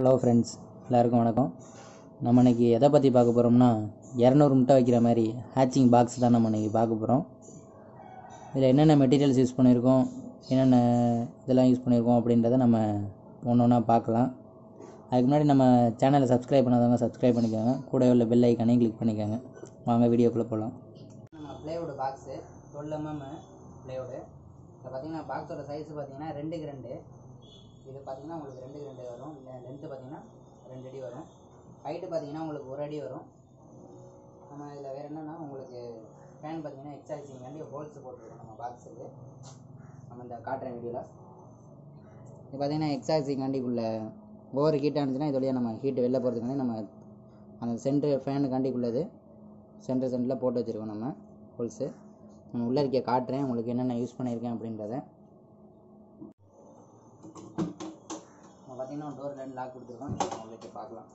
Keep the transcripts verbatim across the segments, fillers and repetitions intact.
Hello friends, எல்லாருக்கும் வணக்கம். நம்ம இன்றைக்கி எதை பற்றி பார்க்க போகிறோம்னா, இரநூறு முட்டை வைக்கிற மாதிரி ஹேச்சிங் பாக்ஸ் தான் நம்ம இன்றைக்கி பார்க்க போகிறோம். இதில் என்னென்ன மெட்டீரியல்ஸ் யூஸ் பண்ணியிருக்கோம், என்னென்ன இதெல்லாம் யூஸ் பண்ணியிருக்கோம் அப்படின்றத நம்ம ஒன்று ஒன்றா பார்க்கலாம். அதுக்கு முன்னாடி நம்ம சேனலை சப்ஸ்கிரைப் பண்ணாதவங்க சப்ஸ்கிரைப் பண்ணிக்கோங்க, கூட உள்ள பெல் ஐக்கானையும் கிளிக் பண்ணிக்கோங்க. வாங்க வீடியோக்குள்ளே போகலாம். நம்ம plywood box twelve mm plywood. இப்போ பார்த்திங்கன்னா பாக்ஸோட சைஸ் பார்த்திங்கன்னா ரெண்டுக்கு ரெண்டு. இது பார்த்திங்கன்னா உங்களுக்கு ரெண்டுக்கு ரெண்டு வரும். லென்த்து பார்த்திங்கன்னா ரெண்டு அடி வரும். ஹைட்டு பார்த்திங்கன்னா உங்களுக்கு ஒரு அடி வரும். நம்ம இதில் வேறு என்னென்னா உங்களுக்கு ஃபேன் பார்த்திங்கன்னா எக்ஸாக்சிங்காண்டி ஹோல்ஸ் போட்டுருக்கோம் நம்ம பாக்ஸுக்கு. நம்ம இந்த காட்டுறேன் வீடியோவில். இது பார்த்திங்கன்னா எக்ஸாக்சிங்காண்டிக்குள்ளே ஓவர் ஹீட்டாக இருந்துச்சுன்னா இது வழியாக நம்ம ஹீட்டு வெளில போகிறதுக்காண்டி நம்ம அந்த சென்ட்ரு ஃபேனுக்காண்டிக்குள்ளது சென்ட்ரு சென்டரில் போட்டு வச்சுருக்கோம் நம்ம ஹோல்ஸு. நம்ம உள்ளே இருக்க காட்டுறேன் உங்களுக்கு என்னென்ன யூஸ் பண்ணியிருக்கேன் அப்படின்றத. பார்த்தீங்கன்னா டோர் லைன் லாக் கொடுத்துருக்கோம், உங்களுக்கு பார்க்கலாம்.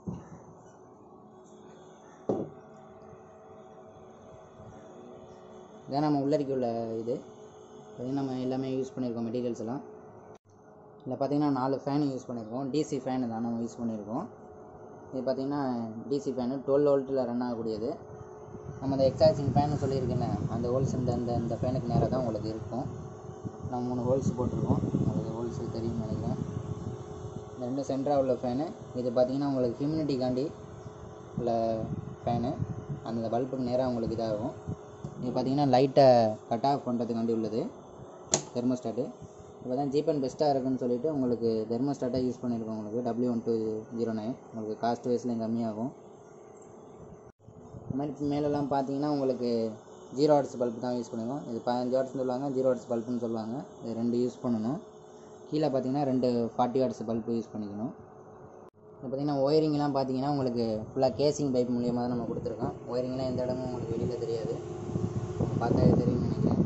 இதான் நம்ம உள்ளறிக்கை உள்ள இது பார்த்திங்கன்னா நம்ம எல்லாமே யூஸ் பண்ணியிருக்கோம் மெட்டீரியல்ஸ் எல்லாம். இதில் பார்த்திங்கன்னா நாலு ஃபேன் யூஸ் பண்ணியிருக்கோம். டிசி ஃபேனு தான் நம்ம யூஸ் பண்ணியிருக்கோம். இது பார்த்திங்கன்னா டிசி ஃபேனு டுவெல் வோல்ட்டில் ரன் ஆகக்கூடியது. நம்ம இந்த எக்ஸாக்சிங் ஃபேனு சொல்லியிருக்கேன்ல, அந்த ஹோல்ஸ் இந்த இந்த இந்த ஃபேனுக்கு நேராக தான் உங்களுக்கு இருக்கும். நம்ம மூணு ஹோல்ஸ் போட்டிருக்கோம், உங்களுக்கு ஹோல்ஸ் தெரியும்னு நினைக்கிறேன். ரெண்டு சென்டராக உள்ள ஃபேனு. இது பார்த்திங்கன்னா உங்களுக்கு ஹியூமிடிட்டிக்காண்டி உள்ள ஃபேனு, அந்த பல்புக்கு நேராக உங்களுக்கு இதாகும். இது பார்த்திங்கன்னா லைட்டை கட் ஆஃப் பண்ணுறதுக்காண்டி உள்ளது தெர்மோஸ்டாட்டு. இப்போ தான் சீப் அண்ட் பெஸ்ட்டாக இருக்குதுன்னு சொல்லிவிட்டு உங்களுக்கு தெர்மோஸ்டாட்டாக யூஸ் பண்ணியிருக்கோம். உங்களுக்கு W one two zero nine உங்களுக்கு காஸ்ட் வைஸ்லையும் கம்மியாகும். இந்த மாதிரி மேலெல்லாம் பார்த்தீங்கன்னா உங்களுக்கு ஜீரோ வாட்ஸ் பல்ப் தான் யூஸ் பண்ணியிருக்கோம். இது பதினஞ்சு வாட்ஸ்னு சொல்லுவாங்க, ஜீரோ வாட்ஸ் பல்புன்னு சொல்லுவாங்க. இது ரெண்டு யூஸ் பண்ணணும். கீழே பார்த்தீங்கன்னா ரெண்டு ஃபார்ட்டி வாட்ஸ் பல்பு யூஸ் பண்ணிக்கணும். இப்போ பார்த்திங்கன்னா ஒயரிங்லாம் பார்த்தீங்கன்னா உங்களுக்கு ஃபுல்லாக கேசிங் பைப் மூலியமாக தான் நம்ம கொடுத்துருக்கோம். ஒயரிங்லாம் எந்த இடமும் உங்களுக்கு வெளியில் தெரியாது, பார்த்தா தெரியும்னு நினைக்கிறேன்.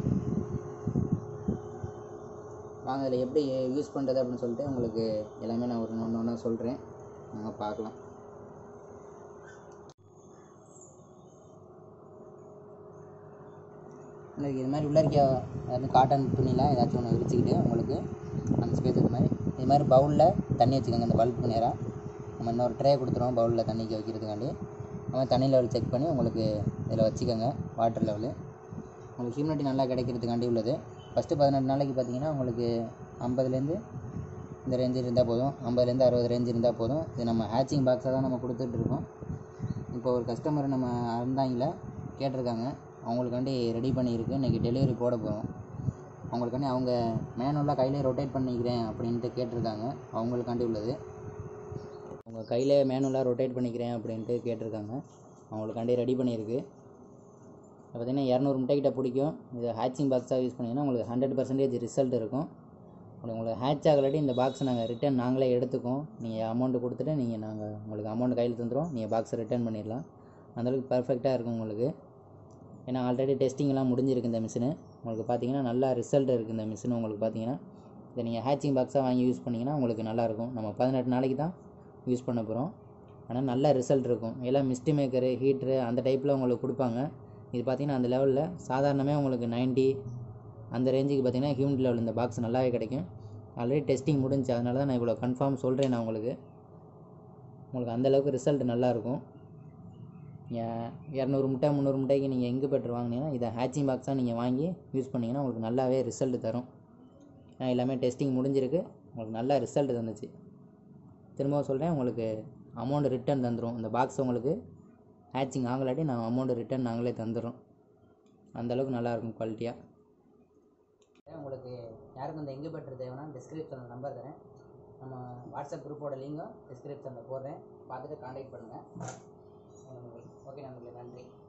வாங்க அதில் எப்படி யூஸ் பண்ணுறது அப்படின்னு சொல்லிட்டு உங்களுக்கு எல்லாமே நான் ஒரு ஒன்று ஒன்றா சொல்கிறேன், நம்ம பார்க்கலாம். உங்களுக்கு இது மாதிரி உள்ள இருக்க அதாவது காட்டன் துணியில் ஏதாச்சும் ஒன்று விரிச்சிக்கிட்டு உங்களுக்கு அந்த ஸ்பேஸ் இது மாதிரி இது மாதிரி பவுலில் தண்ணி வச்சுக்கோங்க. இந்த பல்புக்கு நேராக நம்ம இன்னொரு ட்ரே கொடுத்துருவோம் பவுலில் தண்ணிக்கு வைக்கிறதுக்காண்டி. நம்ம தண்ணி லெவல் செக் பண்ணி உங்களுக்கு இதில் வச்சுக்கோங்க. வாட்டர் லெவலு உங்களுக்கு ஹியூமிடிட்டி நல்லா கிடைக்கிறதுக்காண்டி உள்ளது. ஃபஸ்ட்டு பதினெட்டு நாளைக்கு பார்த்தீங்கன்னா உங்களுக்கு ஐம்பதுலேருந்து இந்த ரேஞ்சு இருந்தால் போதும், ஐம்பதுலேருந்து அறுபது ரேஞ்சு இருந்தால் போதும். இது நம்ம ஹேச்சிங் பாக்ஸாக தான் நம்ம கொடுத்துட்ருக்கோம். இப்போ ஒரு கஸ்டமர் நம்ம அறந்தாங்கில் கேட்டிருக்காங்க, அவங்களுக்காண்டி ரெடி பண்ணியிருக்கு. இன்றைக்கி டெலிவரி போட போகிறோம். அவங்களுக்காண்டி அவங்க மேனுவலாக கையிலே ரொட்டேட் பண்ணிக்கிறேன் அப்படின்ட்டு கேட்டிருக்காங்க. அவங்களுக்காண்டி உள்ளது. அவங்க கையிலே மேனுவலாக ரொட்டேட் பண்ணிக்கிறேன் அப்படின்ட்டு கேட்டிருக்காங்க. அவங்களுக்காண்டி ரெடி பண்ணியிருக்கு. பார்த்திங்கன்னா இரநூறு முட்டைக்கிட்ட பிடிக்கும். இது ஹேச்சிங் பாக்ஸாக யூஸ் பண்ணிங்கன்னா உங்களுக்கு ஹண்ட்ரட் பர்சன்டேஜ் ரிசல்ட் இருக்கும். அப்படி உங்களுக்கு ஹேட்ச் ஆகலாட்டி இந்த பாக்ஸை நாங்கள் ரிட்டன் நாங்களே எடுத்துக்கோம். நீங்கள் அமௌண்ட்டு கொடுத்துட்டு நீங்கள் நாங்கள் உங்களுக்கு அமௌண்ட் கையில் தந்துடுவோம். நீங்கள் பாக்ஸை ரிட்டர்ன் பண்ணிடலாம். அந்தளவுக்கு பர்ஃபெக்டாக இருக்கும் உங்களுக்கு. ஏன்னா ஆல்ரெடி டெஸ்டிங்லாம் முடிஞ்சிருக்கு இந்த மிஷினு. உங்களுக்கு பார்த்தீங்கன்னா நல்லா ரிசல்ட் இருக்குது இந்த மிஷின். உங்களுக்கு பார்த்தீங்கன்னா இதை நீங்கள் ஹேச்சிங் பாக்ஸாக வாங்கி யூஸ் பண்ணிங்கன்னா உங்களுக்கு நல்லாயிருக்கும். நம்ம பதினெட்டு நாளைக்கு தான் யூஸ் பண்ண போகிறோம், ஆனால் நல்ல ரிசல்ட் இருக்கும். எல்லாம் மிஸ்டி மேக்கரு ஹீட்ரு அந்த டைப்பில் உங்களுக்கு கொடுப்பாங்க. இது பார்த்திங்கன்னா அந்த லெவலில் சாதாரணமே உங்களுக்கு நைன்ட்டி அந்த ரேஞ்சுக்கு பார்த்திங்கன்னா ஹியூமிட் லெவல் இந்த பாக்ஸ் நல்லாவே கிடைக்கும். ஆல்ரெடி டெஸ்டிங் முடிஞ்சு, அதனால தான் நான் இவ்வளோ கன்ஃபார்ம் சொல்கிறேன். நான் உங்களுக்கு உங்களுக்கு அந்தளவுக்கு ரிசல்ட் நல்லாயிருக்கும். இரநூறு முட்டை முந்நூறு முட்டைக்கு நீங்கள் எங்கே பெற்று வாங்கினீங்கன்னா இதை ஹேச்சிங் பாக்ஸாக நீங்கள் வாங்கி யூஸ் பண்ணிங்கன்னா உங்களுக்கு நல்லாவே ரிசல்ட் தரும். நான் எல்லாமே டெஸ்டிங் முடிஞ்சிருக்கு, உங்களுக்கு நல்ல ரிசல்ட் தந்துச்சு. திரும்பவும் சொல்கிறேன், உங்களுக்கு அமௌண்ட் ரிட்டன் தந்துடும். இந்த பாக்ஸ் உங்களுக்கு ஹேச்சிங் ஆகலாட்டி நான் அமௌண்ட் ரிட்டன் நாங்களே தந்துடுறோம். அந்தளவுக்கு நல்லாயிருக்கும் குவாலிட்டியாக. உங்களுக்கு யாருக்கும் இந்த எங்கே பெற்று தேவைன்னா டிஸ்கிரிப்ஷனில் நம்பர் தரேன். நம்ம வாட்ஸ்அப் குரூப்போட லிங்கும் டிஸ்கிரிப்ஷனில் போடுறேன், பார்த்துட்டு கான்டாக்ட் பண்ணுங்கள். ஓகே நண்பர்களே, நன்றி.